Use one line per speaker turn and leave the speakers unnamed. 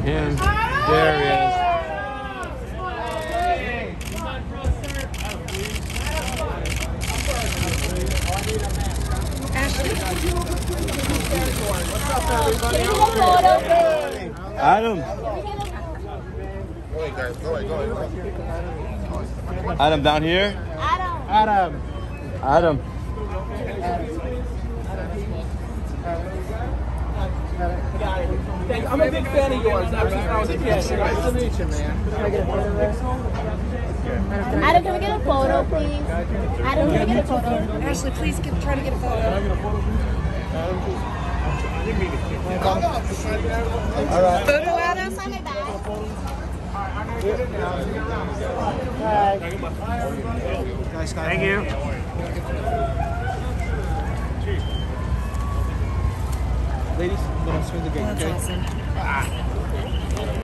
him. There he is. Adam. Adam down here. Adam.
I'm a big fan of yours. Ever since I was a kid. Nice to meet you, man.
Adam, can we get a photo, please? Adam, can we get a photo?
Ashley, please try to get a photo.
All right.
Photo, Adam?
Sign my bag.
Thank you.
Ladies, I'm going to swing the gate, okay?
That's awesome.